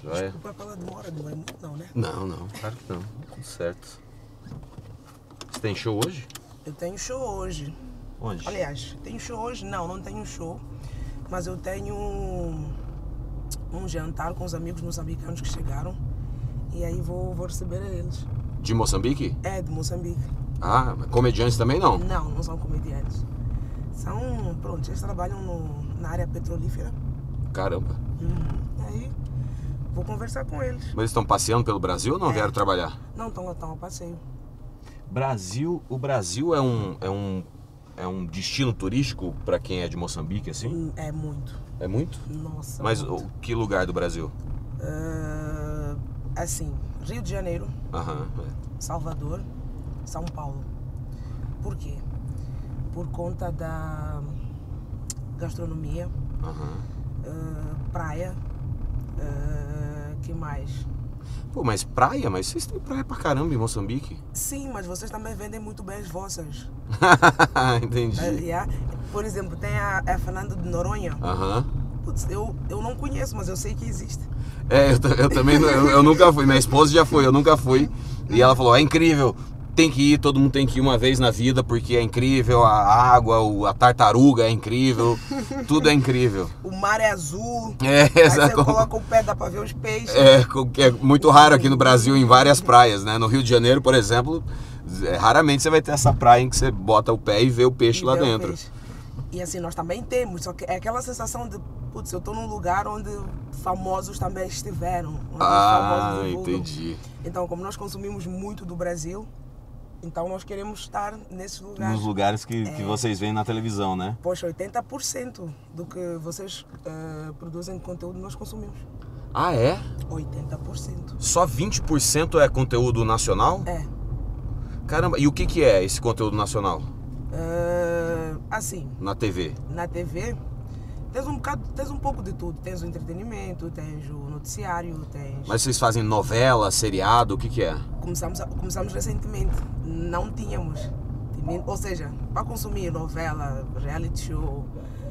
Joia? Desculpa pela demora, não é muito não, né? Não, não, claro que não. Tudo certo. Você tem show hoje? Eu tenho show hoje. Onde? Aliás, tenho show hoje? Não tenho show. Mas eu tenho um jantar com os amigos moçambicanos que chegaram. E aí vou receber eles. De Moçambique? É, de Moçambique. Ah, mas comediantes também não? Não são comediantes. São, pronto, eles trabalham na área petrolífera. Caramba. Aí vou conversar com eles. Mas eles estão passeando pelo Brasil ou não vieram trabalhar? Não, estão a passeio. O Brasil é um destino turístico para quem é de Moçambique, assim? É muito. É muito? Nossa. Mas muito. que lugar do Brasil? Assim, Rio de Janeiro, Aham. Salvador, São Paulo. Por quê? Por conta da gastronomia, praia, que mais? Pô, mas praia? Mas vocês têm praia pra caramba em Moçambique? Sim, mas vocês também vendem muito bem as vossas. Entendi. Por exemplo, tem a Fernando de Noronha. Aham. Putz, eu não conheço, mas eu sei que existe. Eu também eu nunca fui. Minha esposa já foi, eu nunca fui. E ela falou, é incrível, tem que ir, todo mundo tem que ir uma vez na vida, porque é incrível, a água, a tartaruga é incrível, tudo é incrível. O mar é azul, É, aí exato. você coloca o pé, dá pra ver os peixes. Que é muito raro aqui no Brasil, em várias praias, né? No Rio de Janeiro, por exemplo, raramente você vai ter essa praia em que você bota o pé e vê o peixe lá vê o dentro. peixe. E assim, nós também temos, só que é aquela sensação de, putz, eu tô num lugar onde famosos também estiveram. Onde os famosos divulgam. Entendi. Então, como nós consumimos muito do Brasil, então nós queremos estar nesses lugares. Nos lugares que vocês veem na televisão, né? Poxa, 80% do que vocês produzem de conteúdo nós consumimos. Ah, é? 80%. Só 20% é conteúdo nacional? É. Caramba, e o que é esse conteúdo nacional? Assim, Na TV? na TV, tens um pouco de tudo. Tens o entretenimento, tens o noticiário, tens... Mas vocês fazem novela, seriado, o que é? Começamos recentemente, não tínhamos. Ou seja, para consumir novela, reality show,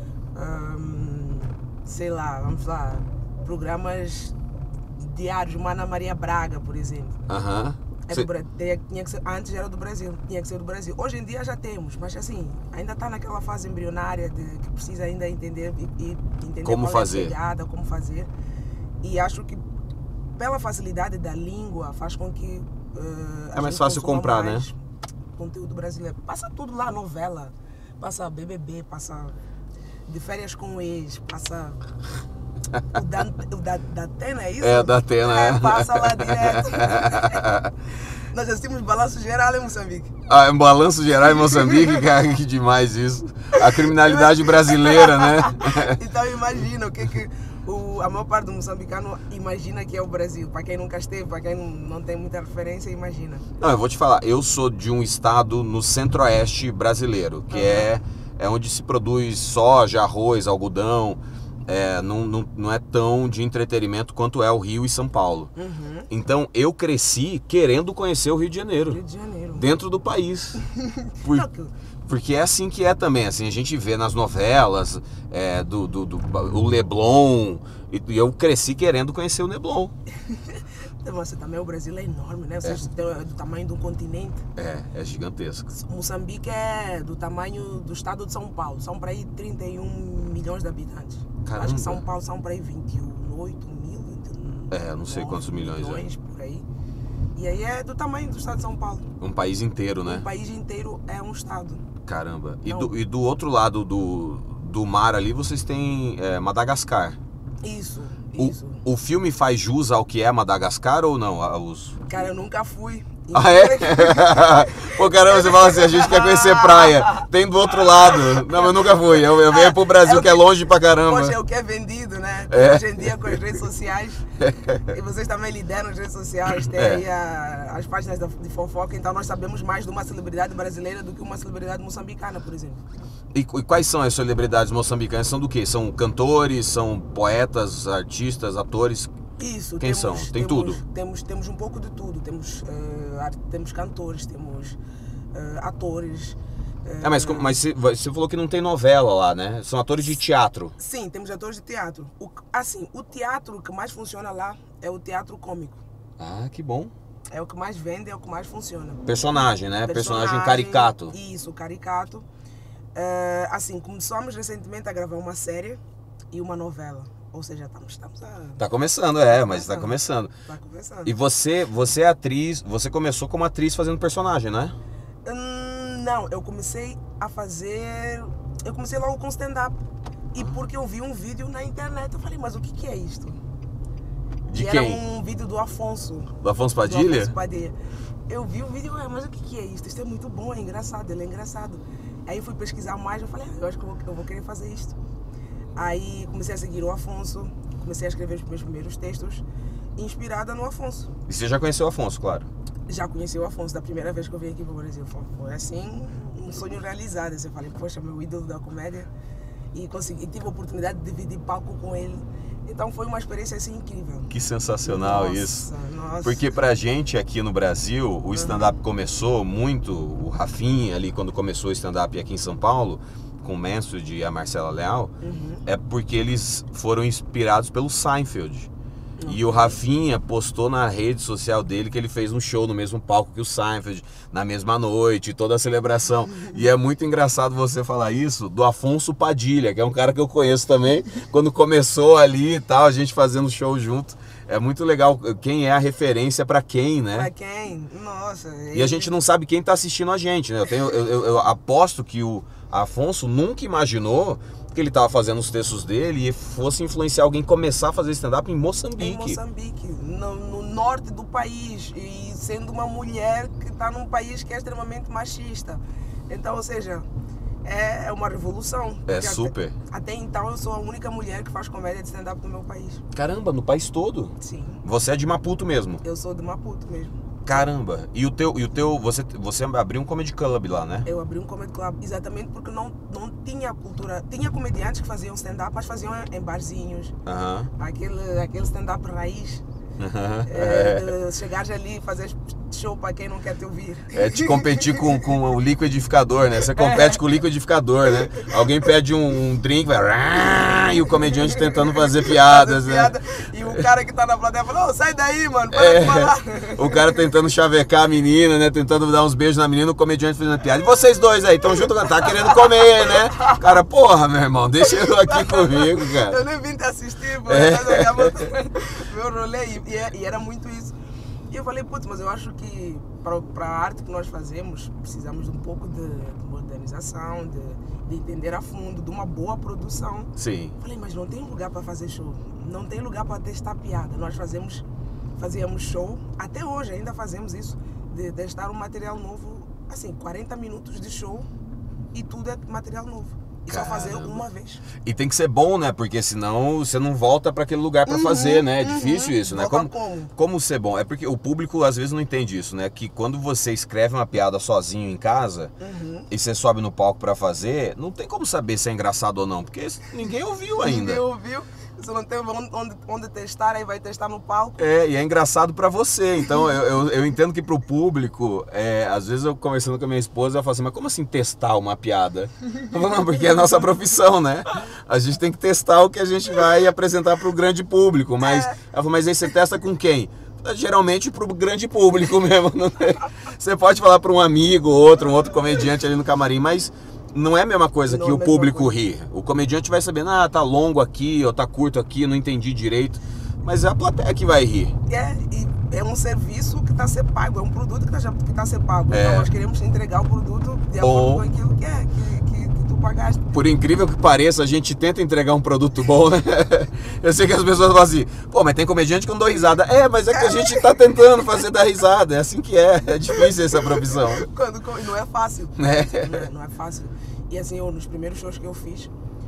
sei lá, vamos lá, programas diários, uma Ana Maria Braga, por exemplo. Aham. Tinha que ser, antes era do Brasil, tinha que ser do Brasil. Hoje em dia já temos, mas assim, ainda está naquela fase embrionária de que precisa ainda entender e entender Como qual fazer. É a pegada, como fazer. E acho que pela facilidade da língua faz com que É mais fácil comprar, né? Conteúdo brasileiro. Passa tudo lá, novela, passa BBB, passa De Férias com o Ex, passa o da Atena, é isso? É, da Atena, é. Passa lá direto. Nós assistimos Balanço Geral em Moçambique. Ah, é um balanço geral em Moçambique, cara, que demais isso. A criminalidade brasileira, né? Então imagina o que a maior parte do moçambicano imagina que é o Brasil. Para quem nunca esteve, para quem não tem muita referência, imagina. Não, eu vou te falar, eu sou de um estado no centro-oeste brasileiro, que é onde se produz soja, arroz, algodão. Não é tão de entretenimento quanto é o Rio e São Paulo. Então eu cresci querendo conhecer o Rio de Janeiro. Rio de Janeiro. Dentro do país. Porque é assim que é também. Assim, a gente vê nas novelas o Leblon. E eu cresci querendo conhecer o Leblon. Nossa, também o Brasil é enorme, né? Vocês é do tamanho de um continente. É gigantesco. Moçambique é do tamanho do estado de São Paulo. São para aí 31 milhões de habitantes. Caramba. Acho que São Paulo são para aí 28 mil, 29, não sei quantos milhões por aí. E aí é do tamanho do estado de São Paulo. Um país inteiro, né? Um país inteiro é um estado. Caramba. Então, E do outro lado do mar ali, vocês têm Madagascar. Isso. O filme faz jus ao que é Madagascar ou não? Cara, eu nunca fui. Ah, é? Pô, caramba, você fala assim, a gente quer conhecer praia. Tem do outro lado. Não, eu nunca fui. Eu venho pro Brasil, que é longe pra caramba. Poxa, é o que é vendido, né? Hoje em dia com as redes sociais. E vocês também lideram as redes sociais. Tem aí as páginas de fofoca. Então nós sabemos mais de uma celebridade brasileira do que uma celebridade moçambicana, por exemplo. E quais são as celebridades moçambicanas? São do quê? São cantores, são poetas, artistas, atores? Isso. Quem são? Tem tudo? Temos um pouco de tudo. Temos cantores, temos atores, Mas você falou que não tem novela lá, né? São atores de teatro. Sim, temos atores de teatro. O teatro que mais funciona lá é o teatro cômico. Ah, que bom. É o que mais vende, é o que mais funciona. Personagem, né? Personagem caricato. Isso, caricato. Assim, começamos recentemente a gravar uma série e uma novela. Ou seja, estamos a... Tá começando, mas tá começando. Tá começando. E você é atriz, você começou como atriz fazendo personagem, né? Não, eu comecei logo com stand-up. E porque eu vi um vídeo na internet, eu falei, mas o que é isto? De e quem? Era um vídeo do Afonso. Do Afonso Padilha? Do Afonso Padilha. Eu vi o vídeo, mas o que é isto? Isto é muito bom, é engraçado, ele é engraçado. Aí eu fui pesquisar mais, eu falei, eu acho que eu vou querer fazer isto. Aí comecei a seguir o Afonso, comecei a escrever os meus primeiros textos, inspirada no Afonso. E você já conheceu o Afonso, claro? Já conheci o Afonso da primeira vez que eu vim aqui para o Brasil. Foi assim, um sonho realizado. Eu falei, poxa, meu ídolo da comédia. E tive a oportunidade de dividir palco com ele. Então foi uma experiência assim incrível. Que sensacional. Nossa, isso. Nossa. Porque pra gente aqui no Brasil, o stand-up começou muito, o Rafinha ali, quando começou o stand-up aqui em São Paulo, com o Mansfield e a Marcela Leal, é porque eles foram inspirados pelo Seinfeld. E o Rafinha postou na rede social dele que ele fez um show no mesmo palco que o Seinfeld, na mesma noite, toda a celebração. E é muito engraçado você falar isso do Afonso Padilha, que é um cara que eu conheço também, quando começou ali e tal, a gente fazendo show junto. É muito legal quem é a referência pra quem, né? Pra quem? Nossa. E a gente não sabe quem tá assistindo a gente, né? Eu aposto que o Afonso nunca imaginou que ele estava fazendo os textos dele e fosse influenciar alguém começar a fazer stand-up em Moçambique. Em Moçambique, no norte do país, e sendo uma mulher que está num país que é extremamente machista. Então, ou seja, é uma revolução. É super. Até então eu sou a única mulher que faz comédia de stand-up no meu país. Caramba, no país todo? Sim. Você é de Maputo mesmo? Eu sou de Maputo mesmo. Caramba, você abriu um comedy club lá, né? Eu abri um comedy club exatamente porque não tinha cultura. Tinha comediantes que faziam stand-up, mas faziam em barzinhos. Aquele stand-up raiz. Chegar ali e fazer show para quem não quer te ouvir. É te competir com o liquidificador, né? Você compete com o liquidificador, né? Alguém pede um drink, vai... e o comediante tentando fazer piadas, né? E o cara que tá na plateia fala, ô, sai daí, mano, para de falar. O cara tentando chavecar a menina, né? Tentando dar uns beijos na menina, o comediante fazendo piada. E vocês dois aí, estão junto, tá querendo comer, né? Cara, porra, meu irmão, deixa eu aqui comigo, cara. Eu nem vim te assistir, pô. Meu rolê, e era muito isso. E eu falei, putz, mas eu acho que para a arte que nós fazemos, precisamos de um pouco de modernização, de entender a fundo, de uma boa produção. Sim. Falei, mas não tem lugar para fazer show, não tem lugar para testar piada. Nós fazíamos show, até hoje ainda fazemos isso, de testar um material novo, assim, 40 minutos de show e tudo é material novo. E só fazer uma vez. E tem que ser bom, né? Porque senão você não volta para aquele lugar para fazer, né? É difícil isso, né? Como ser bom? É porque o público às vezes não entende isso, né? Que quando você escreve uma piada sozinho em casa e você sobe no palco para fazer, não tem como saber se é engraçado ou não, porque ninguém ouviu ainda. Ninguém ouviu. Você não tem onde testar, aí vai testar no palco. E é engraçado pra você. Então eu entendo que pro público, às vezes eu conversando com a minha esposa, ela fala assim, mas como assim testar uma piada? Eu falo, não, porque é a nossa profissão, né? A gente tem que testar o que a gente vai apresentar pro grande público. Mas ela falou, mas aí você testa com quem? Geralmente pro grande público mesmo. Você pode falar pra um amigo, um outro comediante ali no camarim, mas não é a mesma coisa que o público rir. O comediante vai sabendo, tá longo aqui, ou tá curto aqui, não entendi direito. Mas é a plateia que vai rir. É um serviço que está a ser pago, é um produto que está a ser pago. Então nós queremos entregar o produto de acordo com aquilo que tu pagaste. Por incrível que pareça, a gente tenta entregar um produto bom, né? Eu sei que as pessoas falam assim, pô, mas tem comediante que não dou risada. Mas é que a gente está tentando fazer dar risada, é assim que é difícil essa profissão. Não é fácil. Não é fácil. E assim, nos primeiros shows que eu fiz,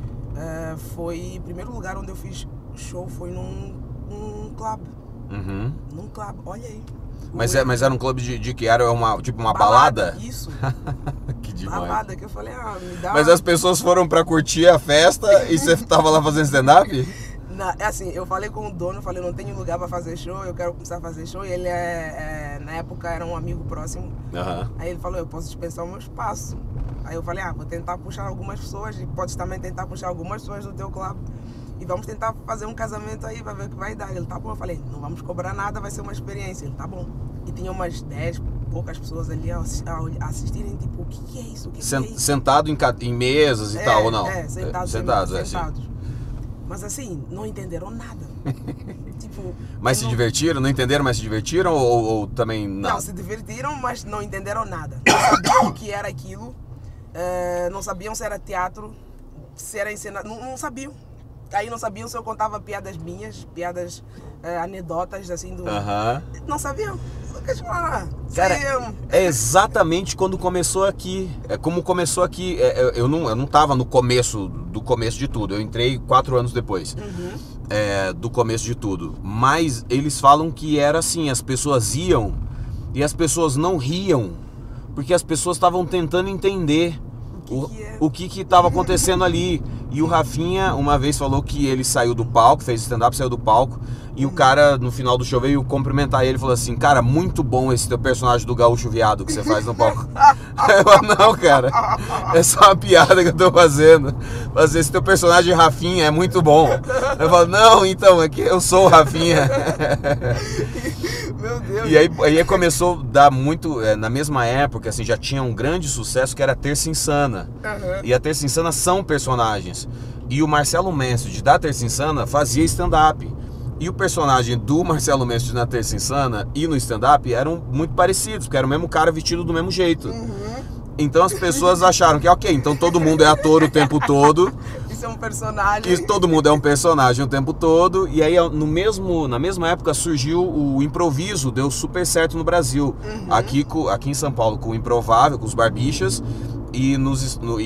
o primeiro lugar onde eu fiz show foi num club. Num club, olha aí. Mas era um clube de que era tipo uma balada? Isso. Que demais. Balada, que eu falei, me dá... Mas as pessoas foram pra curtir a festa e você tava lá fazendo stand-up? É assim, eu falei com o dono, falei, não tenho lugar para fazer show, eu quero começar a fazer show. E ele, na época, era um amigo próximo. Aí ele falou, eu posso dispensar o meu espaço. Aí eu falei, vou tentar puxar algumas pessoas e podes também tentar puxar algumas pessoas do teu clube. E vamos tentar fazer um casamento aí, vai ver o que vai dar. Ele, tá bom. Eu falei, não vamos cobrar nada, vai ser uma experiência. Ele, tá bom. E tinha umas 10, poucas pessoas ali a assistirem, tipo, o que é isso? O que é isso? Sentado em mesas e tal, ou não? Sentados. Mas assim, não entenderam nada. Tipo, mas se divertiram? Não entenderam, mas se divertiram? Ou também não? Não, se divertiram, mas não entenderam nada. Não sabiam o que era aquilo. Não sabiam se era teatro, se era encenado. Não sabiam. Aí não sabiam se eu contava piadas minhas, piadas, anedotas, assim, do... Não sabiam. Cara, é exatamente quando começou aqui. É como começou aqui. Eu não tava no começo do começo de tudo. Eu entrei 4 anos depois do começo de tudo. Mas eles falam que era assim, as pessoas iam e as pessoas não riam, porque as pessoas estavam tentando entender o que estava acontecendo ali. E o Rafinha uma vez falou que ele saiu do palco, fez stand-up, saiu do palco, e o cara no final do show veio cumprimentar ele e falou assim, cara, muito bom esse teu personagem do gaúcho viado que você faz no palco. Eu falei, não, cara, é só uma piada que eu tô fazendo. Mas esse teu personagem Rafinha é muito bom. Eu falo, não, então, é que eu sou o Rafinha. Meu Deus. E aí começou a dar muito, na mesma época, assim, já tinha um grande sucesso que era a Terça Insana. E a Terça Insana são personagens. E o Marcelo Mestre, da Terça Insana, fazia stand-up. E o personagem do Marcelo Mestre na Terça Insana e no stand-up eram muito parecidos, porque era o mesmo cara vestido do mesmo jeito. Então as pessoas acharam que, ok, então todo mundo é ator o tempo todo. Isso é um personagem. Isso, todo mundo é um personagem o tempo todo. E aí na mesma época surgiu o improviso, deu super certo no Brasil. Aqui em São Paulo com o Improvável, com os Barbixas. E no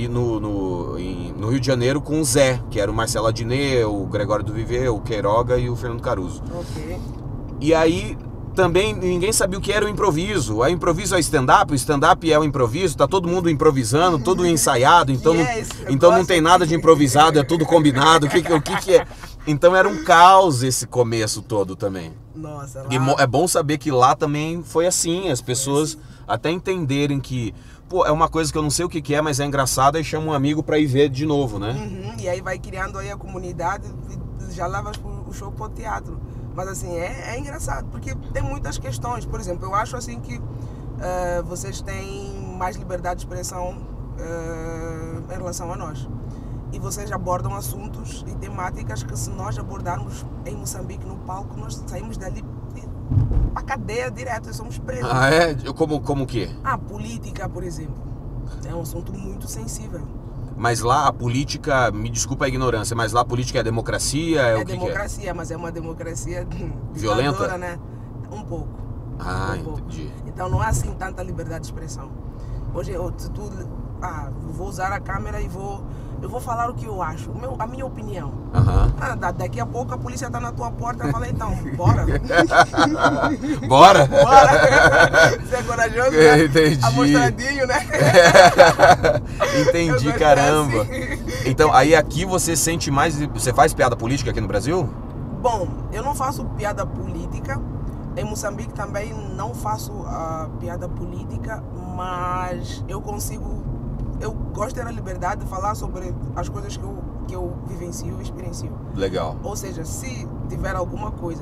Rio de Janeiro com o Zé, que era o Marcelo Adnet, o Gregório do Viver, o Queiroga e o Fernando Caruso. E aí também ninguém sabia o que era o improviso. O improviso é stand-up, o stand-up é o improviso, tá todo mundo improvisando, todo ensaiado, então não tem nada de improvisado, é tudo combinado, o que é? Então era um caos esse começo todo também. Nossa, e é bom saber que lá também foi assim, as pessoas até entenderem que, pô, é uma coisa que eu não sei o que é, mas é engraçada, e chama um amigo pra ir ver de novo, né? E aí vai criando aí a comunidade e já leva o show pro teatro. Mas assim, é engraçado, porque tem muitas questões. Por exemplo, eu acho assim que vocês têm mais liberdade de expressão em relação a nós. E vocês abordam assuntos e temáticas que, se nós abordarmos em Moçambique no palco, nós saímos dali pra cadeia direto, somos presos. Ah, é? Como o quê? Política, por exemplo. É um assunto muito sensível. Mas lá a política, me desculpa a ignorância, mas lá a política é democracia? É democracia, mas é uma democracia violenta, né? Um pouco. Entendi. Então não é assim tanta liberdade de expressão. Hoje, se tu... vou usar a câmera e eu vou falar o que eu acho, a minha opinião. Daqui a pouco a polícia tá na tua porta e fala, então, bora. Bora? Você é corajoso, né? Entendi. Amostradinho, né? Entendi, caramba. Assim. Então, aí aqui você sente mais... Você faz piada política aqui no Brasil? Bom, eu não faço piada política. Em Moçambique também não faço piada política, mas eu gosto da liberdade de falar sobre as coisas que eu vivencio e experiencio. Legal. Ou seja, se tiver alguma coisa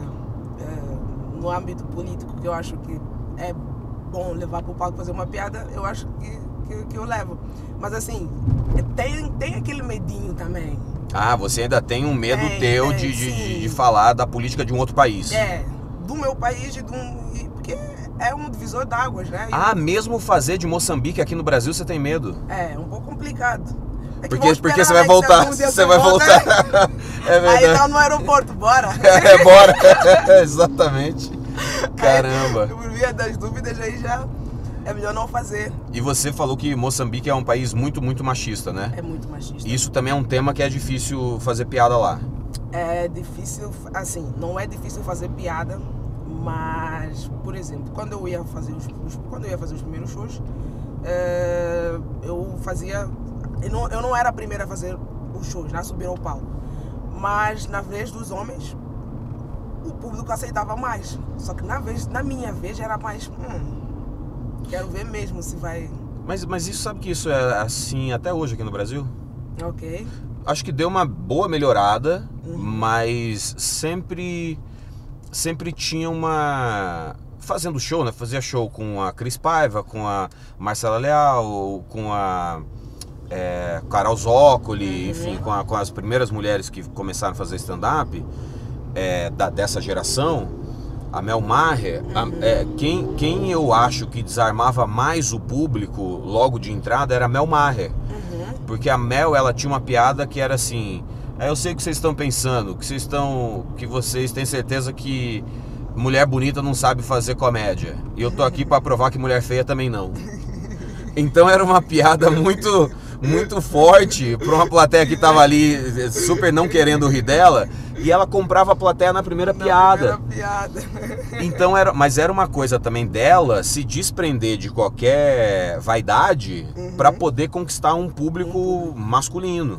no âmbito político que eu acho que é bom levar para o palco fazer uma piada, eu acho que eu levo. Mas assim, tem aquele medinho também. Você ainda tem um medo teu de falar da política de um outro país. Do meu país porque é um divisor d'águas, né? Mesmo fazer de Moçambique aqui no Brasil você tem medo? É um pouco complicado. Porque você vai voltar. Você vai voltar. É verdade. Aí tá no aeroporto, bora. Bora. Exatamente. Caramba. Por via das dúvidas aí já é melhor não fazer. E você falou que Moçambique é um país muito, muito machista, né? É muito machista. Isso também é um tema que é difícil fazer piada lá. É difícil, assim, não é difícil fazer piada, mas, por exemplo, quando eu ia fazer os primeiros shows, eu não era a primeira a fazer os shows, a subir ao palco. Mas na vez dos homens, o público aceitava mais. Só que na minha vez era mais, quero ver mesmo se vai... Mas isso, sabe que isso é assim até hoje aqui no Brasil? Ok. Acho que deu uma boa melhorada, mas sempre tinha uma... Fazendo show, né? Fazia show com a Cris Paiva, com a Marcela Leal, com a Carol Zócoli, enfim, com as primeiras mulheres que começaram a fazer stand-up dessa geração, a Mel Maher. Quem eu acho que desarmava mais o público logo de entrada era a Mel Maher. Porque a Mel, ela tinha uma piada que era assim: eu sei o que vocês estão pensando, que vocês têm certeza que mulher bonita não sabe fazer comédia. E eu tô aqui pra provar que mulher feia também não. Então era uma piada muito forte pra uma plateia que tava ali super não querendo rir dela, e ela comprava a plateia na primeira piada. Então mas era uma coisa também dela se desprender de qualquer vaidade pra poder conquistar um público masculino.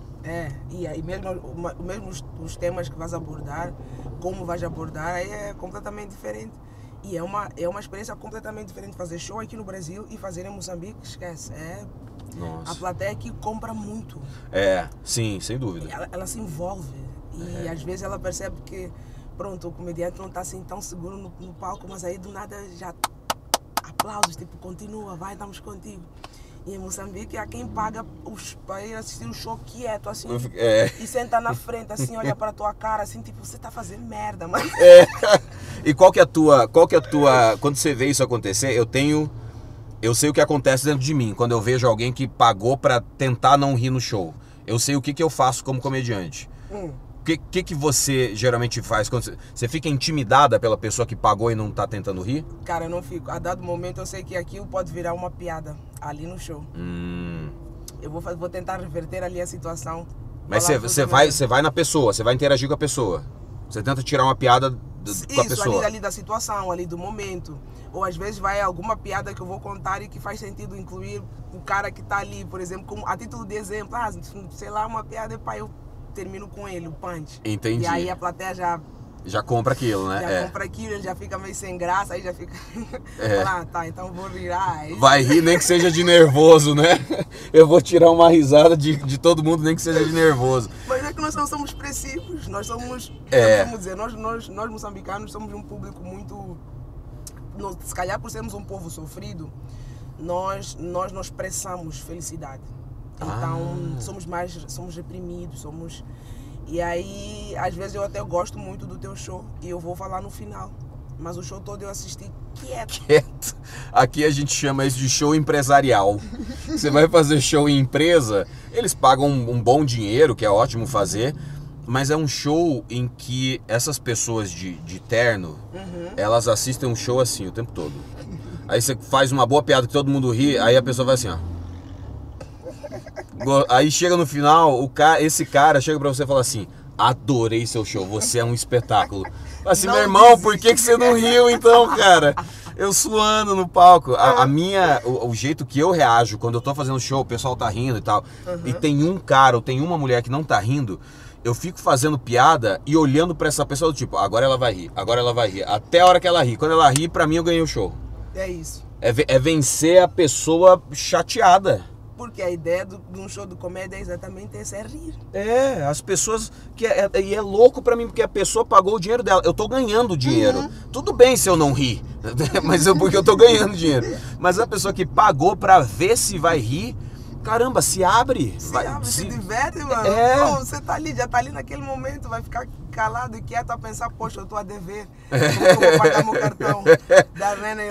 E aí mesmo os temas que vais abordar, como vais abordar, aí é completamente diferente. E é uma experiência completamente diferente fazer show aqui no Brasil e fazer em Moçambique, esquece. Nossa. A plateia aqui compra muito. Sim, sem dúvida. Ela se envolve. E às vezes ela percebe que, pronto, o comediante não está assim tão seguro no palco, mas aí do nada já aplausos, tipo, continua, vai, estamos contigo. E em Moçambique há quem paga para ir assistir um show quieto, assim, e senta na frente, assim, olha para a tua cara, assim, tipo, você está fazendo merda, mano. E qual que é a tua... Quando você vê isso acontecer, eu sei o que acontece dentro de mim, quando eu vejo alguém que pagou para tentar não rir no show. Eu sei o que eu faço como comediante. O que você geralmente faz? Quando você fica intimidada pela pessoa que pagou e não tá tentando rir? Cara, eu não fico. A dado momento eu sei que aquilo pode virar uma piada ali no show. Eu vou tentar reverter ali a situação. Mas você vai na pessoa, você vai interagir com a pessoa. Você tenta tirar uma piada com a pessoa. Isso, ali da situação, ali do momento. Ou às vezes vai alguma piada que eu vou contar e que faz sentido incluir o cara que tá ali, por exemplo, como, a título de exemplo. Sei lá, uma piada, eu termino com ele, o punch. Entendi. E aí a plateia já compra aquilo, né? Já compra aquilo, ele já fica meio sem graça, aí já fica... tá, então vou rir. Vai rir nem que seja de nervoso, né? Eu vou tirar uma risada de todo mundo, nem que seja de nervoso. Mas é que nós não somos expressivos, nós somos... Vamos dizer, nós moçambicanos somos um público muito... Se calhar por sermos um povo sofrido, nós não expressamos felicidade. Então somos reprimidos, E aí, às vezes eu até gosto muito do teu show e eu vou falar no final. Mas o show todo eu assisti quieto. Aqui a gente chama isso de show empresarial. Você vai fazer show em empresa, eles pagam um bom dinheiro, que é ótimo fazer, mas é um show em que essas pessoas de terno, elas assistem um show assim o tempo todo. Aí você faz uma boa piada que todo mundo ri, aí a pessoa vai assim, ó. Aí chega no final, esse cara chega pra você e fala assim: adorei seu show, você é um espetáculo. Assim, meu irmão, por que você não riu então, cara? Eu suando no palco. O jeito que eu reajo quando eu tô fazendo show, o pessoal tá rindo e tal, e tem um cara ou tem uma mulher que não tá rindo, eu fico fazendo piada e olhando pra essa pessoa do tipo, agora ela vai rir, até a hora que ela ri. Quando ela ri, pra mim eu ganhei o show. É isso. É vencer a pessoa chateada. Porque a ideia de um show de comédia é exatamente essa, é rir. As pessoas... E é louco pra mim, porque a pessoa pagou o dinheiro dela. Eu tô ganhando dinheiro. Tudo bem se eu não rir, mas porque eu tô ganhando dinheiro. Mas a pessoa que pagou pra ver se vai rir, caramba, se abre. Se diverte, mano. Você tá ali, já tá ali naquele momento, vai ficar calado e quieto a pensar, poxa, eu tô a dever. Como eu vou pagar meu cartão da Rena,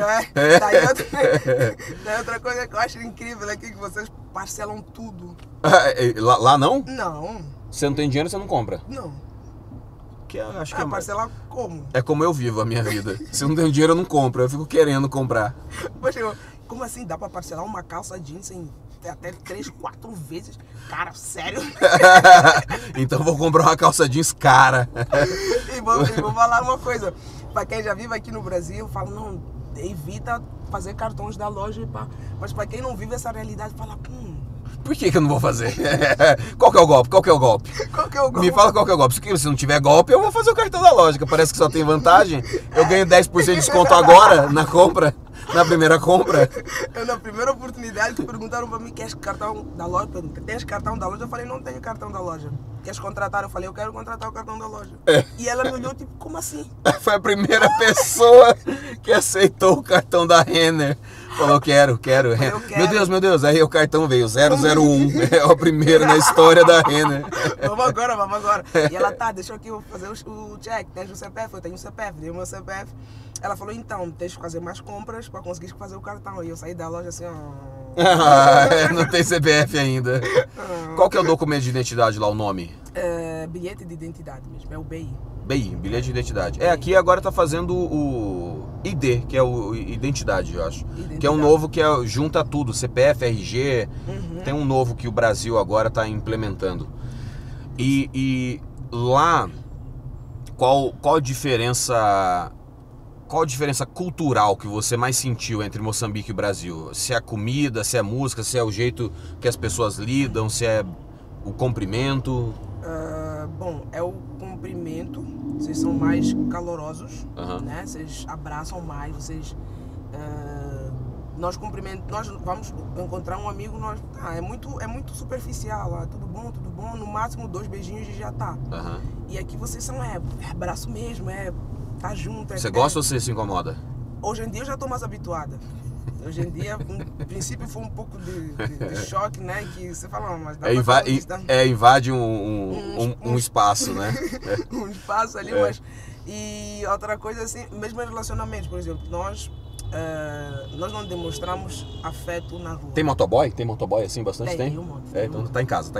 Daí outra coisa que eu acho incrível aqui, que vocês parcelam tudo. Lá não? Não. Você não tem dinheiro, você não compra? Não. Acho que parcelar como? É como eu vivo a minha vida. Se eu não tenho dinheiro, eu não compro. Eu fico querendo comprar. Poxa, como assim dá pra parcelar uma calça jeans em até 3, 4 vezes? Cara, sério? Então vou comprar uma calça jeans cara. E vou falar uma coisa. Pra quem já vive aqui no Brasil, fala, não, evita fazer cartões da loja. Mas pra quem não vive essa realidade, fala, Por que eu não vou fazer? Qual que é o golpe? Qual que é o golpe? Qual que é o golpe? Me fala qual que é o golpe. Se não tiver golpe, eu vou fazer o cartão da loja. Parece que só tem vantagem. Eu ganho 10% de desconto agora na compra. Na primeira compra. Eu, na primeira oportunidade que perguntaram para mim, queres cartão da loja? Tens cartão da loja? Eu falei, não tenho cartão da loja. Queres contratar? Eu falei, eu quero contratar o cartão da loja. E ela me olhou tipo, como assim? Foi a primeira pessoa que aceitou o cartão da Renner. Falou, quero. Meu Deus. Aí o cartão veio, 001. É o primeiro na história da Renner. Vamos agora. E ela, deixa aqui eu fazer o check. Tens o CPF? Eu tenho o CPF, dei o meu CPF. Ela falou, então, tens que fazer mais compras para conseguir fazer o cartão. E eu saí da loja assim, não tem CPF ainda. Qual que é o documento de identidade lá, o nome? Bilhete de identidade mesmo, é o BI. BI, bilhete de identidade. Aqui agora tá fazendo o ID, que é o identidade, eu acho. Que é um novo que junta tudo, CPF, RG. Tem um novo que o Brasil agora tá implementando. E lá, qual a diferença... Qual a diferença cultural que você mais sentiu entre Moçambique e Brasil? Se é a comida, se é a música, se é o jeito que as pessoas lidam, se é o cumprimento? Bom, é o cumprimento. Vocês são mais calorosos, né? Vocês abraçam mais, vocês... nós vamos encontrar um amigo, é muito superficial, tudo bom, no máximo 2 beijinhos e já tá. E aqui vocês são, abraço mesmo, tá junto. Você gosta ou você se incomoda? Hoje em dia eu já tô mais habituada. Hoje em dia, no princípio foi um pouco de choque, né? Que você fala, mas dá invade um espaço, né? Um espaço ali, mas... E outra coisa assim, mesmo em relacionamentos, por exemplo, nós não demonstramos afeto na rua. Tem motoboy? Tem motoboy assim bastante? Tem? Um monte. Então tá em casa.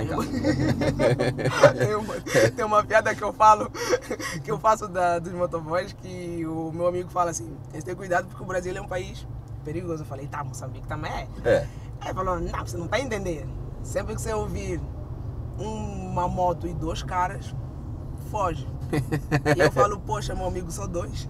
Tem uma piada que eu faço dos motoboys, que o meu amigo fala assim, tem que ter cuidado porque o Brasil é um país perigoso. Eu falei, Moçambique também é. Aí ele falou, não, você não tá entendendo. Sempre que você ouvir uma moto e 2 caras, foge. E eu falo, poxa, meu amigo, só 2.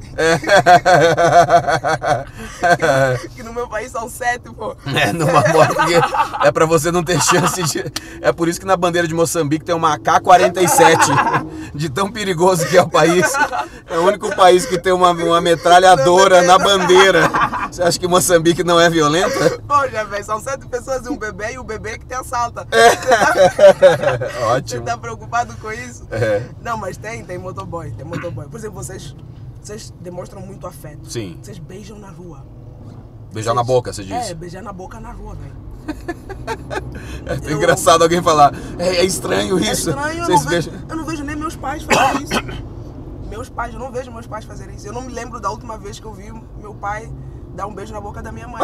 que no meu país são 7, pô. Numa moto que é pra você não ter chance de... É por isso que na bandeira de Moçambique tem uma AK-47. De tão perigoso que é o país. É o único país que tem uma metralhadora na bandeira. Você acha que Moçambique não é violenta? Poxa, velho, são 7 pessoas e um bebê, e o bebê que te assalta. Ótimo. Você tá preocupado com isso? Não, mas tem motoboy. Por exemplo, vocês demonstram muito afeto. Sim. Vocês beijam na rua. Beijar na boca, você diz? Beijar na boca na rua, velho. É engraçado alguém falar, é estranho isso. É estranho, eu não vejo nem meus pais fazerem isso. Eu não vejo meus pais fazerem isso. Eu não me lembro da última vez que eu vi meu pai dar um beijo na boca da minha mãe.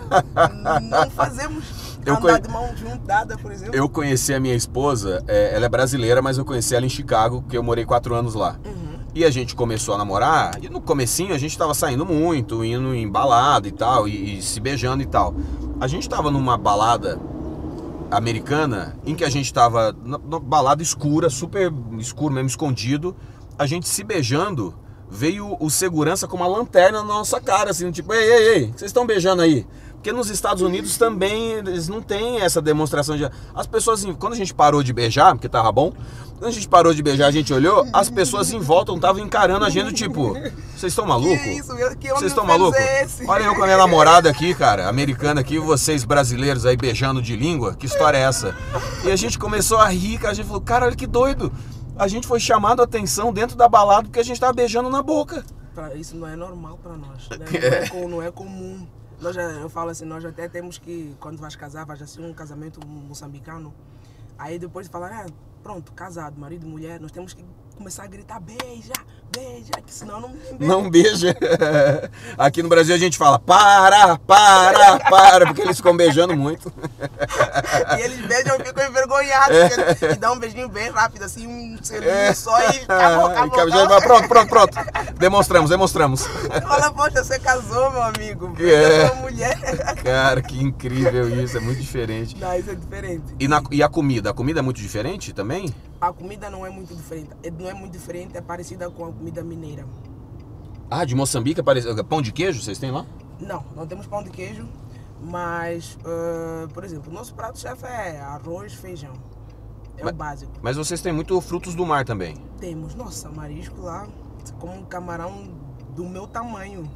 Não fazemos andar de mão junto, dada, por exemplo. Eu conheci a minha esposa, ela é brasileira, mas eu conheci ela em Chicago, porque eu morei 4 anos lá. E a gente começou a namorar, e no comecinho a gente tava saindo muito, indo em balada e tal, e se beijando e tal. A gente tava numa balada americana, em que a gente tava numa balada escura, super escuro mesmo, escondido, a gente se beijando, veio o segurança com uma lanterna na nossa cara, assim, tipo, ei, vocês estão beijando aí? Porque nos Estados Unidos também eles não têm essa demonstração de... As pessoas, quando a gente parou de beijar, porque tava bom, quando a gente parou de beijar, a gente olhou, as pessoas em volta estavam encarando a gente, tipo, vocês estão malucos? Que isso? Vocês estão malucos? Olha eu com a minha namorada aqui, cara, americana aqui, vocês brasileiros aí beijando de língua, que história é essa? E a gente começou a rir, cara, a gente falou, cara, olha que doido. A gente foi chamado a atenção dentro da balada porque a gente tava beijando na boca. Isso não é normal pra nós, né? Não é comum. Eu falo assim, nós até temos que, quando vais casar, vais assim um casamento moçambicano, aí depois de falar, pronto, casado, marido e mulher, nós temos que começar a gritar, beija, que senão não beija. Não beija. Aqui no Brasil a gente fala, para, porque eles ficam beijando muito. E eles beijam e ficam envergonhados, e dá um beijinho bem rápido, assim, um selinho só e acabou. Pronto. Demonstramos. Fala, poxa, você casou, meu amigo. Beija uma mulher. Cara, que incrível isso, é muito diferente. Não, isso é diferente. E a comida? A comida é muito diferente também? A comida não é muito diferente. Não é muito diferente, é parecida com a comida mineira. De Moçambique é parecido. Pão de queijo vocês têm lá? Não temos pão de queijo. Mas, por exemplo, o nosso prato-chefe é arroz, feijão. É o básico. Mas vocês têm muito frutos do mar também. Temos, nossa, marisco lá, como um camarão do meu tamanho.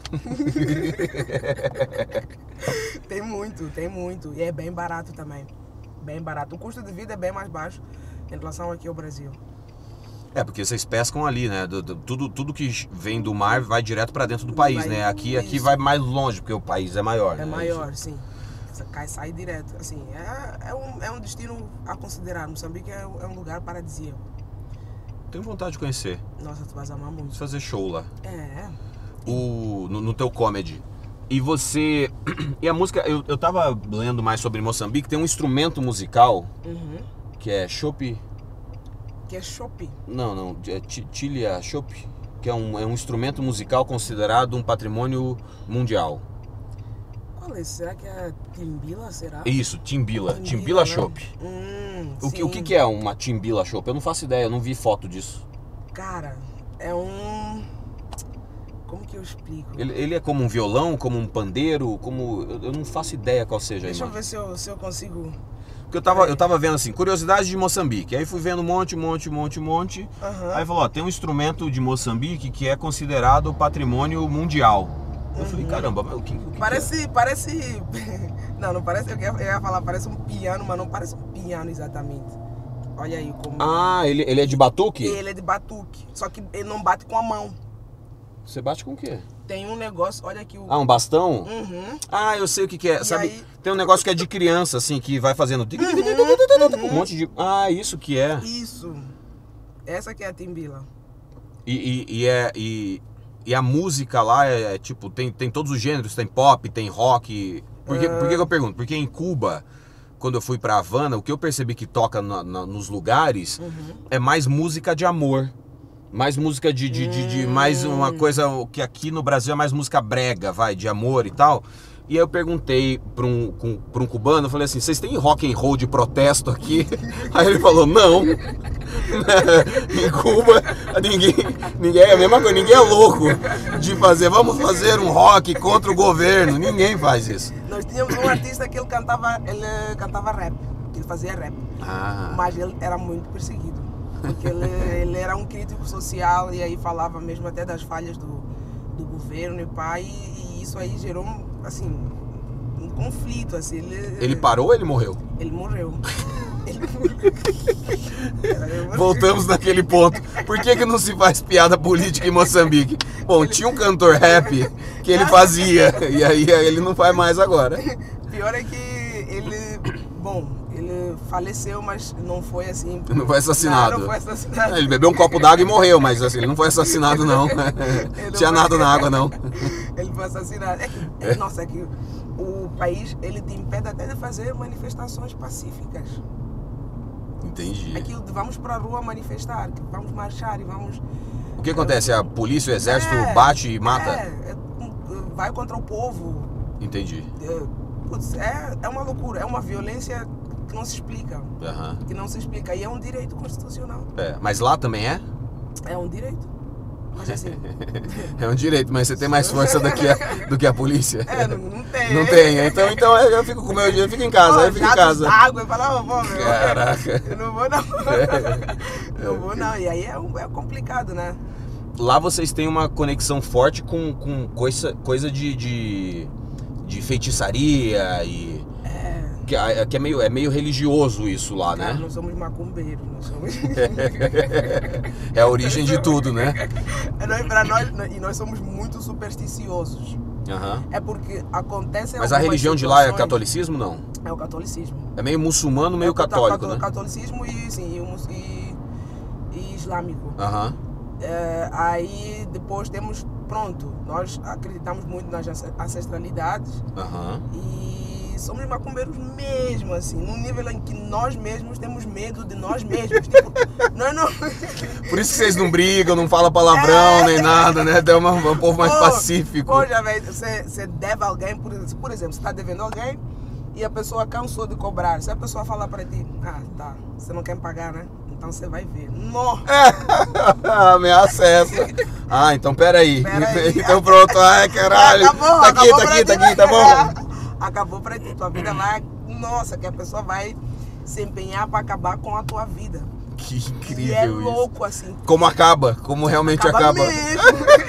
Tem muito. E é bem barato também. Bem barato. O custo de vida é bem mais baixo em relação aqui ao Brasil. É, porque vocês pescam ali, né? Tudo que vem do mar vai direto para dentro do país, né? Aqui vai mais longe, porque o país é maior. É maior, sim. Sai direto. Assim, é um destino a considerar. Moçambique é um lugar paradisíaco. Tenho vontade de conhecer. Nossa, tu vais amar muito. Fazer show lá. É. No teu comedy. E você... E a música... Eu tava lendo mais sobre Moçambique. Tem um instrumento musical que é chope... Que é chope? Não. É tilha chope. Que é um instrumento musical considerado um patrimônio mundial. Qual é? Será que é timbila? Será? Isso, timbila. Timbila chope. O que é uma timbila chope? Eu não faço ideia, eu não vi foto disso. Cara, é um... Como que eu explico? Ele é como um violão, como um pandeiro, como... Eu não faço ideia qual seja. Deixa eu ver se eu consigo... Porque eu tava vendo assim, curiosidades de Moçambique. Aí fui vendo um monte. Aí falou, ó, tem um instrumento de Moçambique que é considerado patrimônio mundial. Eu falei, caramba, mas o que parece... Não parece... Eu ia falar, parece um piano, mas não parece um piano exatamente. Olha aí como... Ah, ele é de batuque? Ele é de batuque, só que ele não bate com a mão. Você bate com o quê? Tem um negócio, olha aqui o... Ah, um bastão? Ah, eu sei o que é. E sabe, aí... tem um negócio que é de criança, assim, que vai fazendo... Um monte de... Ah, isso que é. Isso. Essa que é a timbila. E a música lá é tipo, tem todos os gêneros, tem pop, tem rock. Por que eu pergunto? Porque em Cuba, quando eu fui pra Havana, o que eu percebi que toca nos lugares é mais música de amor. Mais música de mais uma coisa que aqui no Brasil é mais música brega, de amor e tal. E aí eu perguntei pra um cubano, eu falei assim, vocês têm rock and roll de protesto aqui? Aí ele falou, não. Em Cuba, ninguém é a mesma coisa, ninguém é louco de vamos fazer um rock contra o governo. Ninguém faz isso. Nós tínhamos um artista que ele cantava rap, ele fazia rap. Mas ele era muito perseguido. Porque ele era um crítico social e aí falava mesmo até das falhas do governo e isso aí gerou, assim, um conflito, assim. Ele parou ou ele morreu? Ele morreu. Voltamos naquele ponto. Por que não se faz piada política em Moçambique? Bom, tinha um cantor rap que ele fazia e aí ele não faz mais agora. Pior é que ele faleceu, mas não foi assim. Não foi assassinado. Não foi assassinado. Ele bebeu um copo d'água e morreu, mas assim, ele não foi assassinado não. Tinha nada na água não. Ele foi assassinado. Nossa, é que o país, ele te impede até de fazer manifestações pacíficas. Entendi. Aqui vamos pra rua manifestar, vamos marchar e vamos... O que acontece? A polícia, o exército bate e mata? Vai contra o povo. Entendi. É uma loucura, é uma violência que não se explica. Que não se explica. E é um direito constitucional. Mas lá também é? É um direito. Mas assim... É um direito, mas você tem mais força do que a polícia? Não tem. Não tem. Então eu fico com o meu dia, eu fico em casa. Aí eu fico em casa. Água, eu falava, meu. Caraca. Eu não vou não. Não vou não. E aí é complicado, né? Lá vocês têm uma conexão forte com coisa de feitiçaria e... Que é meio religioso isso lá, né? Nós somos macumbeiros, É a origem de tudo, né? Nós somos muito supersticiosos. É porque acontece... Mas a religião de lá é catolicismo, não? É o catolicismo. É meio muçulmano, meio católico, né? Catolicismo e islâmico. Aí depois temos... Pronto, nós acreditamos muito nas ancestralidades. E somos macumbeiros mesmo, assim, num nível em que nós mesmos temos medo de nós mesmos. Tipo, não... Por isso que vocês não brigam, não falam palavrão, nem nada, né? É um povo mais pacífico. Poxa, velho, você deve alguém, por exemplo, você está devendo alguém e a pessoa cansou de cobrar. Se a pessoa falar para ti, tá, você não quer me pagar, né? Então você vai ver. Nossa! Ameaça essa. Então peraí. Então pronto, ai caralho. Tá bom, tá aqui, tá bom. acabou para ti. Tua vida vai... Nossa, que a pessoa vai se empenhar para acabar com a tua vida. Que incrível e é isso. louco assim. Como acaba, como realmente acaba. Mesmo.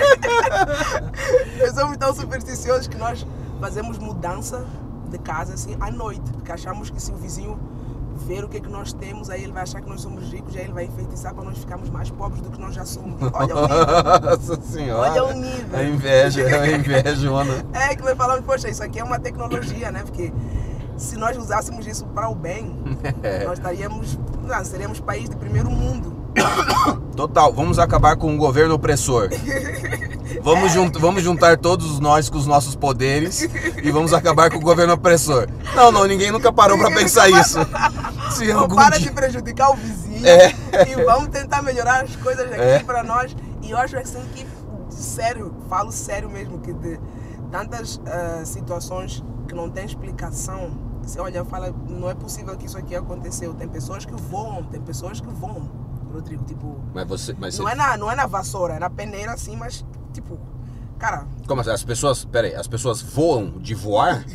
Nós somos tão supersticiosos que nós fazemos mudança de casa assim à noite, porque achamos que se o vizinho ver o que é que nós temos, aí ele vai achar que nós somos ricos, aí ele vai enfeitiçar para nós ficarmos mais pobres do que nós já somos. Olha o nível. Nossa senhora. Olha o nível. A inveja, É que nós falamos, poxa, isso aqui é uma tecnologia, né? Porque se nós usássemos isso para o bem, nós seríamos país de primeiro mundo. Total, vamos acabar com o governo opressor. Vamos juntar todos nós com os nossos poderes e vamos acabar com o governo opressor. Não, ninguém nunca parou para pensar isso. Para de prejudicar o vizinho e vamos tentar melhorar as coisas aqui para nós. E eu acho assim que, sério, falo sério mesmo, que de tantas situações que não tem explicação, você olha e fala, não é possível que isso aqui aconteceu. Tem pessoas que voam, Rodrigo, tipo... Mas não é na vassoura, é na peneira assim, mas, tipo, cara... Como assim? As pessoas voam de voar?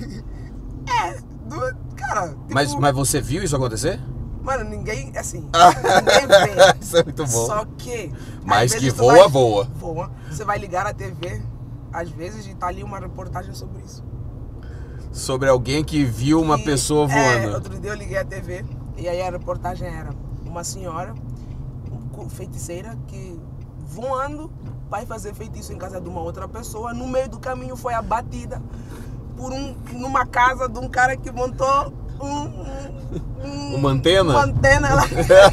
Cara... Tipo, mas você viu isso acontecer? Mano, ninguém, assim, ninguém vê. Isso é muito bom. Só que... Mas que voa. Voa. Você vai ligar a TV, às vezes, e tá ali uma reportagem sobre isso. Sobre alguém que viu uma pessoa voando. Outro dia eu liguei a TV, e aí a reportagem era uma senhora, feiticeira, que voando vai fazer feitiço em casa de uma outra pessoa. No meio do caminho foi abatida por numa casa de um cara que montou uma antena? Uma antena lá.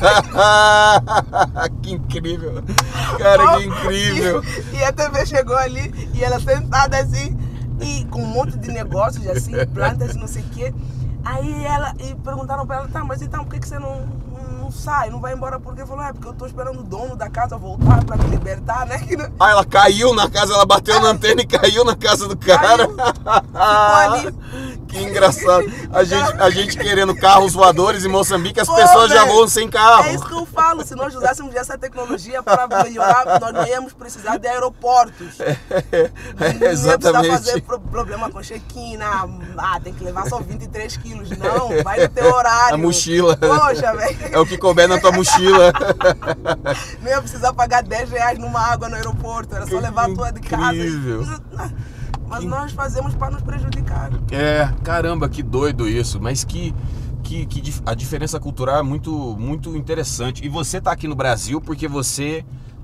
Que incrível. Cara, que incrível. E a TV chegou ali e ela sentada assim, e com um monte de negócios assim, plantas e não sei o quê. Aí perguntaram pra ela, tá, mas então por que você não sai, não vai embora? Porque falou, porque eu tô esperando o dono da casa voltar pra me libertar, né? Ela caiu na casa, ela bateu na antena e caiu na casa do cara. Ficou ali. Que engraçado. A gente querendo carros voadores em Moçambique, as pessoas já voam sem carro. É isso que eu falo, se nós usássemos essa tecnologia para melhorar, nós não íamos precisar de aeroportos. Exatamente. Não ia precisar fazer problema com check-in, tem que levar só 23 quilos. Não, vai no teu horário. A mochila. Poxa, velho. É o que couber na tua mochila. Não ia precisar pagar 10 reais numa água no aeroporto, era só levar a tua de casa. Incrível. Mas nós fazemos para nos prejudicar. Caramba, que doido isso. Mas que a diferença cultural é muito, muito interessante. E você tá aqui no Brasil porque você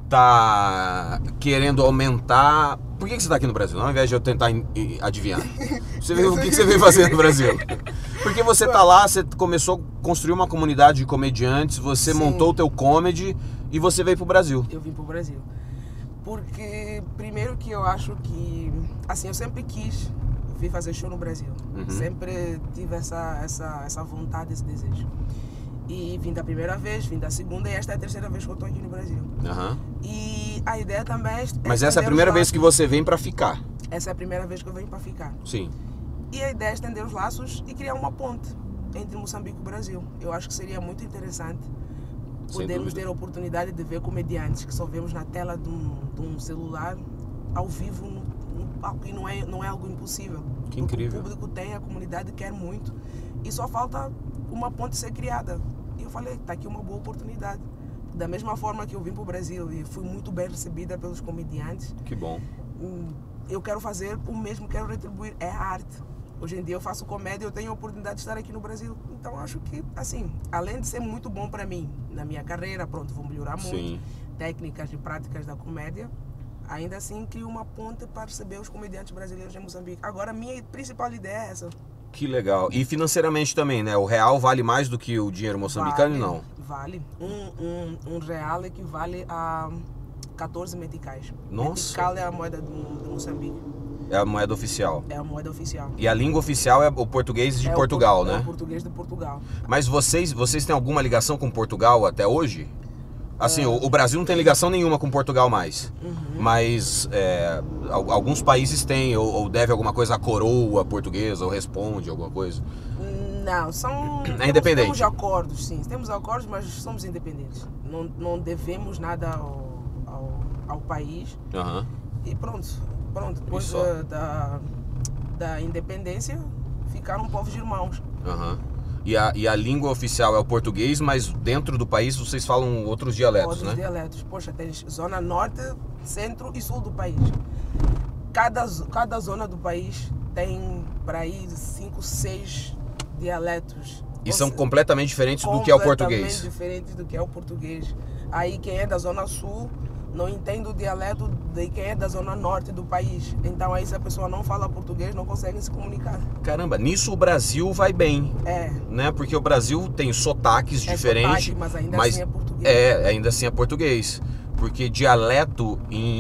tá querendo aumentar... Por que você tá aqui no Brasil? Ao invés de eu tentar adivinhar. O que você veio fazer no Brasil? Porque você tá lá, você começou a construir uma comunidade de comediantes, você montou o teu comedy e você veio pro Brasil. Eu vim pro Brasil. Porque, primeiro que eu acho que... Assim, eu sempre quis vir fazer show no Brasil. Sempre tive essa vontade, esse desejo. E vim da primeira vez, vim da segunda e esta é a terceira vez que eu tô aqui no Brasil. E a ideia também é... Mas essa é a primeira vez que você vem pra ficar? Essa é a primeira vez que eu venho pra ficar. Sim. E a ideia é estender os laços e criar uma ponte entre Moçambique e o Brasil. Eu acho que seria muito interessante podermos ter a oportunidade de ver comediantes que só vemos na tela de um celular ao vivo no palco. E não é algo impossível. Que incrível. O público tem, a comunidade quer muito. E só falta uma ponte ser criada. E eu falei, tá aqui uma boa oportunidade. Da mesma forma que eu vim para o Brasil e fui muito bem recebida pelos comediantes. Que bom. Eu quero fazer o mesmo, quero retribuir. É arte. Hoje em dia eu faço comédia e eu tenho a oportunidade de estar aqui no Brasil. Então acho que, assim, além de ser muito bom para mim, na minha carreira, pronto, vou melhorar muito. Técnicas e práticas da comédia. Ainda assim, crio uma ponte para receber os comediantes brasileiros em Moçambique. Agora, a minha principal ideia é essa. Que legal. E financeiramente também, né? O real vale mais do que o dinheiro moçambicano, não? Vale. Um real equivale a 14 meticais. Nossa. Metical é a moeda do Moçambique. É a moeda oficial. É a moeda oficial. E a língua oficial é o português de Portugal, né? É o português de Portugal. Mas vocês têm alguma ligação com Portugal até hoje? Assim, o Brasil não tem ligação nenhuma com Portugal mais. Mas alguns países têm, ou deve alguma coisa à coroa portuguesa, ou responde alguma coisa. Não, são... É independente. Temos acordos, sim. Temos acordos, mas somos independentes. Não devemos nada ao país. E pronto. Depois da independência, ficaram povos irmãos. Uhum. E a língua oficial é o português, mas dentro do país vocês falam outros dialetos, Outros né? dialetos. Poxa, tem zona norte, centro e sul do país. Cada zona do país tem para aí 5, 6 dialetos. E são completamente diferentes do que é o português. Completamente diferentes do que é o português. Aí quem é da zona sul não entende o dialeto de quem é da zona norte do país. Então aí se a pessoa não fala português, não consegue se comunicar. Caramba, nisso o Brasil vai bem. É. Né? Porque o Brasil tem sotaques diferentes. Sotaque, mas ainda assim é português. Ainda assim é português. Porque dialeto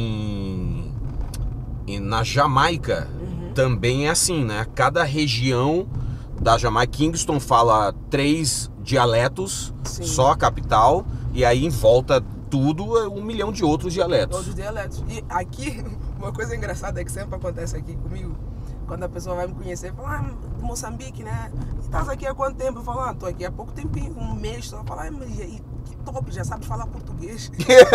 na Jamaica também é assim, né? Cada região da Jamaica, Kingston fala 3 dialetos, Sim. Só a capital, e aí em volta tudo é 1 milhão de outros dialetos. Outros dialetos. E aqui, uma coisa engraçada é que sempre acontece aqui comigo, quando a pessoa vai me conhecer, fala, de Moçambique, né? E estás aqui há quanto tempo? Eu falo, estou aqui há pouco tempinho, 1 mês só. Fala, mas que top, já sabes falar português.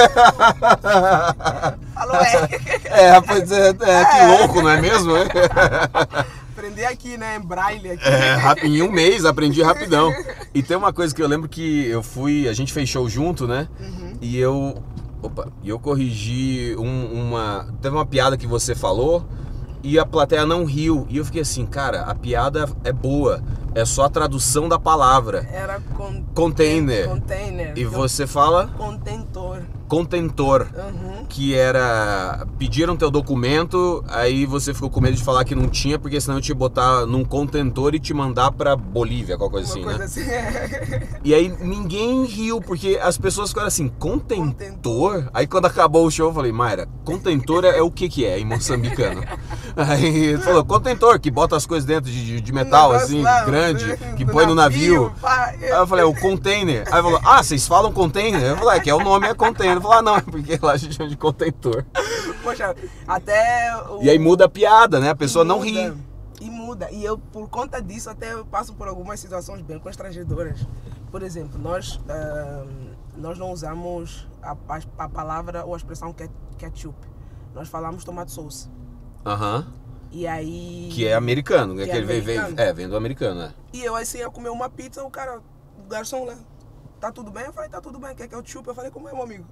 Falou, Pois que louco, não é mesmo? Aprendi aqui, né? Em braille aqui. Em 1 mês aprendi rapidão. E tem uma coisa que eu lembro que a gente fez show junto, né? E eu corrigi teve uma piada que você falou e a plateia não riu. E eu fiquei assim, cara, a piada é boa, é só a tradução da palavra. Era container. E você fala? Contentor. Que era, pediram teu documento, aí você ficou com medo de falar que não tinha, porque senão eu te botar num contentor e te mandar pra Bolívia, qualquer coisa assim, né? Assim. E aí ninguém riu, porque as pessoas ficaram assim, contentor? Aí quando acabou o show eu falei, Mayra, contentor é o que é em moçambicano? Aí ele falou, contentor, que bota as coisas dentro de metal, assim, lá, grande, que põe no navio. Aí eu falei, o container. Aí falou, vocês falam container? Eu falei, que é o nome é container. Eu falei, não, é porque lá a gente chama de contentor. Poxa, até... E aí muda a piada, né? A pessoa não ri. E muda. E eu, por conta disso, até eu passo por algumas situações bem constrangedoras. Por exemplo, nós não usamos a palavra ou a expressão ketchup. Nós falamos tomate sauce. E aí... Que é americano, né? Que ele vem do americano, né? E eu assim, ia comer uma pizza, o garçom lá, tá tudo bem? Eu falei, tá tudo bem, quer que eu chupe? Eu falei, como é, meu amigo?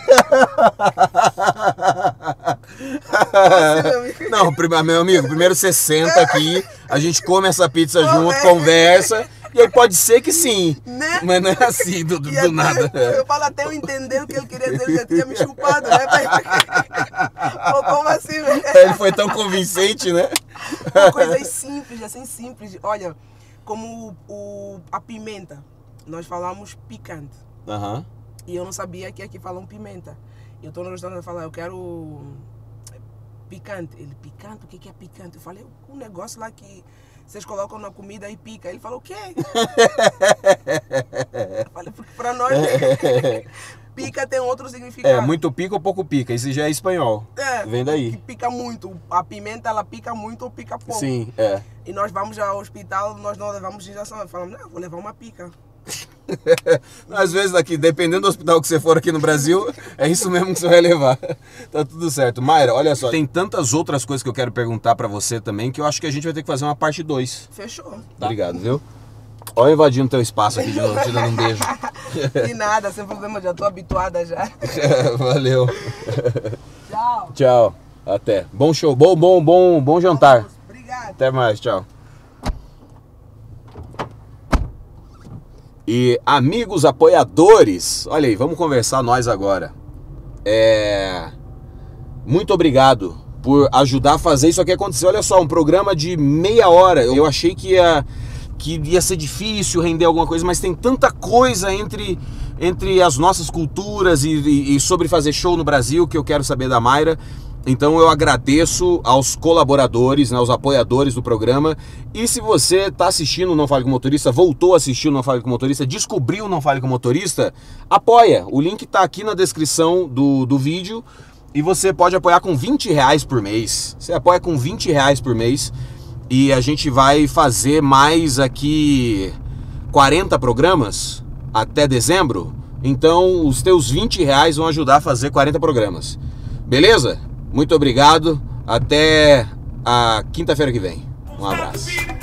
Não, meu amigo, primeiro você senta aqui, a gente come essa pizza junto, conversa, e aí pode ser que sim, né? Mas não é assim, do nada. Eu falo até eu entender o que ele queria dizer, ele já tinha me chupado, né? Ou como assim, velho? Ele foi tão convincente, né? Coisas simples, assim, simples. Olha, como a pimenta. Nós falamos picante. E eu não sabia que aqui falam pimenta. Eu estou no restaurante e falo, eu quero picante. Ele, picante? O que é picante? Eu falei, um negócio lá que vocês colocam na comida e pica. Ele falou, o quê? Eu falei, porque para nós pica tem outro significado. Muito pica ou pouco pica. Isso já é espanhol. Vem daí. Que pica muito. A pimenta, ela pica muito ou pica pouco. Sim, E nós vamos ao hospital, nós não levamos injeção. Falamos, não, vou levar uma pica. Às vezes aqui, dependendo do hospital que você for aqui no Brasil, é isso mesmo que você vai levar. Tá tudo certo. Mayra, olha só, tem tantas outras coisas que eu quero perguntar pra você também, que eu acho que a gente vai ter que fazer uma parte 2. Fechou. Tá. Obrigado, viu? Olha eu invadindo teu espaço aqui de novo, te dando um beijo. De nada, sem problema, já tô habituada já. Valeu. Tchau. Tchau. Até. Bom show, bom jantar. Obrigado. Até mais, tchau. E amigos apoiadores, olha aí, vamos conversar nós agora. Muito obrigado por ajudar a fazer isso aqui acontecer. Olha só, um programa de meia hora. Eu achei que ia ser difícil render alguma coisa, mas tem tanta coisa entre as nossas culturas e sobre fazer show no Brasil que eu quero saber da Mayra. Então eu agradeço aos colaboradores, né, aos apoiadores do programa. E se você está assistindo o Não Fale com Motorista, voltou a assistir o Não Fale com Motorista, descobriu o Não Fale com Motorista, apoia. O link está aqui na descrição do vídeo e você pode apoiar com R$20 por mês. Você apoia com R$20 por mês e a gente vai fazer mais aqui 40 programas até dezembro. Então os teus R$20 vão ajudar a fazer 40 programas. Beleza? Muito obrigado, até a quinta-feira que vem. Um abraço.